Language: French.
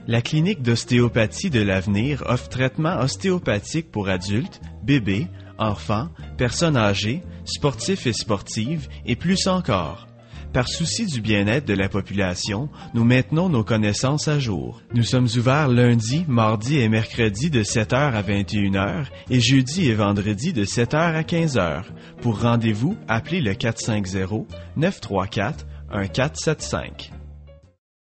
La clinique d'ostéopathie de l'Avenir offre traitement ostéopathique pour adultes, bébés, enfants, personnes âgées, sportifs et sportives, et plus encore. Par souci du bien-être de la population, nous maintenons nos connaissances à jour. Nous sommes ouverts lundi, mardi et mercredi de 7h à 21h et jeudi et vendredi de 7h à 15h. Pour rendez-vous, appelez le 450-934-1475.